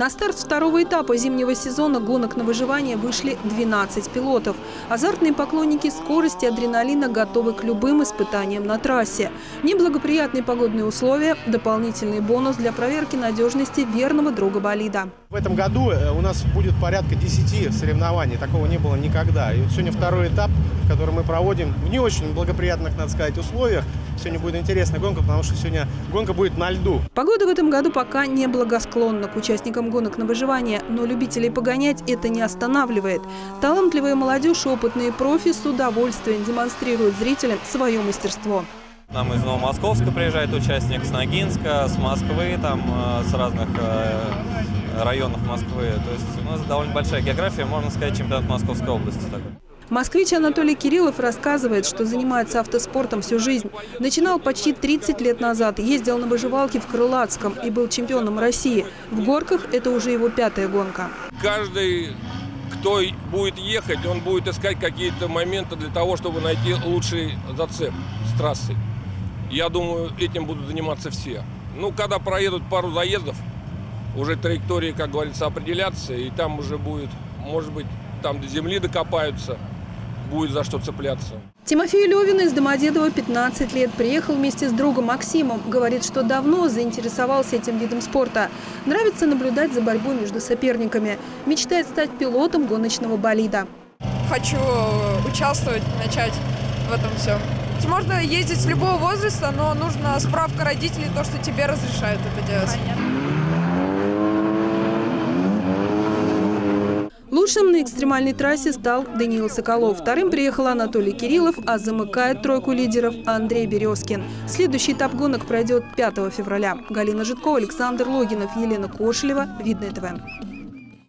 На старт второго этапа зимнего сезона гонок на выживание вышли 12 пилотов. Азартные поклонники скорости и адреналина готовы к любым испытаниям на трассе. Неблагоприятные погодные условия – дополнительный бонус для проверки надежности верного друга болида. В этом году у нас будет порядка 10 соревнований. Такого не было никогда. И вот сегодня второй этап, который мы проводим в не очень благоприятных, надо сказать, условиях. Сегодня будет интересная гонка, потому что сегодня гонка будет на льду. Погода в этом году пока не благосклонна к участникам гонок на выживание, но любителей погонять это не останавливает. Талантливая молодежь и опытные профи с удовольствием демонстрируют зрителям свое мастерство. Нам из Новомосковска приезжает участник, с Ногинска, с Москвы, с разных районов Москвы. То есть у нас довольно большая география, можно сказать, чемпионат Московской области такой. Москвич Анатолий Кириллов рассказывает, что занимается автоспортом всю жизнь. Начинал почти 30 лет назад, ездил на выживалке в Крылатском и был чемпионом России. В горках это уже его 5-я гонка. Каждый, кто будет ехать, он будет искать какие-то моменты для того, чтобы найти лучший зацеп с трассы. Я думаю, этим будут заниматься все. Когда проедут пару заездов, уже траектории, как говорится, определятся, и там уже будет, может быть, там до земли докопаются, будет за что цепляться. Тимофей Левин из Домодедова 15 лет. Приехал вместе с другом Максимом. Говорит, что давно заинтересовался этим видом спорта. Нравится наблюдать за борьбой между соперниками. Мечтает стать пилотом гоночного болида. Хочу участвовать, начать в этом всем. Можно ездить с любого возраста, но нужна справка родителей, то, что тебе разрешают это делать. Лучшим на экстремальной трассе стал Даниил Соколов. Вторым приехал Анатолий Кириллов, а замыкает тройку лидеров Андрей Березкин. Следующий этап гонок пройдет 5 февраля. Галина Житкова, Александр Логинов, Елена Кошелева. Видное ТВ.